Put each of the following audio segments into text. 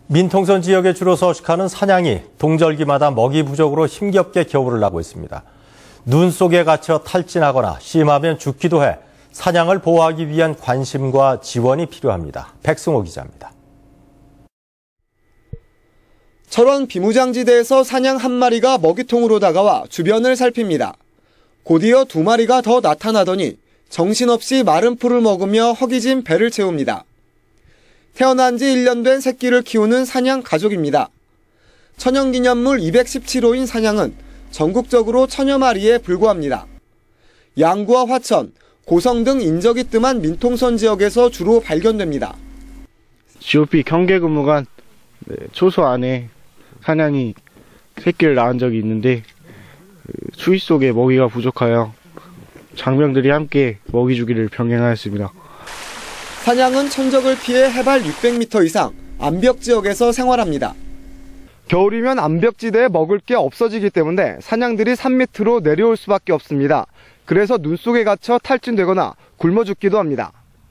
민통선 지역에 주로 서식하는 사냥이 동절기마다 먹이 부족으로 힘겹게 겨울을 나고 있습니다. 눈 속에 갇혀 탈진하거나 심하면 죽기도 해 사냥을 보호하기 위한 관심과 지원이 필요합니다. 백승호 기자입니다. 철원 비무장지대에서 사냥 한 마리가 먹이통으로 다가와 주변을 살핍니다. 곧이어 두 마리가 더 나타나더니 정신없이 마른 풀을 먹으며 허기진 배를 채웁니다. 태어난 지 1년 된 새끼를 키우는 사냥 가족입니다. 천연기념물 217호인 사냥은 전국적으로 1000여 마리에 불과합니다. 양구와 화천, 고성 등 인적이 뜸한 민통선 지역에서 주로 발견됩니다. GOP 경계근무관 초소 안에 사냥이 새끼를 낳은 적이 있는데 추위 속에 먹이가 부족하여 장병들이 함께 먹이 주기를 병행하였습니다. 사냥은 천적을 피해 해발 600m 이상 암벽 지역에서 생활합니다. 겨울이면 암벽지대에 먹을 게 없어지기 때문에 사냥들이 산 밑으로 내려올 수밖에 없습니다. 그래서 눈 속에 갇혀 탈진되거나 굶어 죽기도 합니다.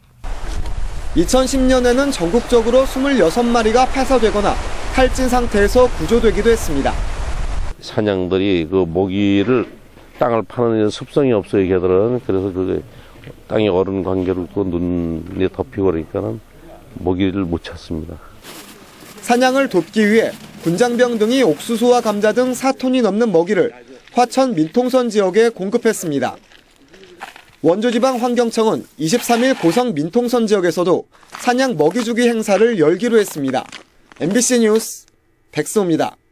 2010년에는 전국적으로 26마리가 폐사되거나 탈진 상태에서 구조되기도 했습니다. 사냥들이 그 모기를 땅을 파는 습성이 없어요, 걔들은. 그래서 그게 땅이 얼은 관계로 또 눈이 덮이고 그러니까는 모기를 못 찾습니다. 사냥을 돕기 위해 군장병 등이 옥수수와 감자 등 4톤이 넘는 먹이를 화천 민통선 지역에 공급했습니다. 원주지방환경청은 23일 고성 민통선 지역에서도 사냥 먹이 주기 행사를 열기로 했습니다. MBC 뉴스 백승호입니다.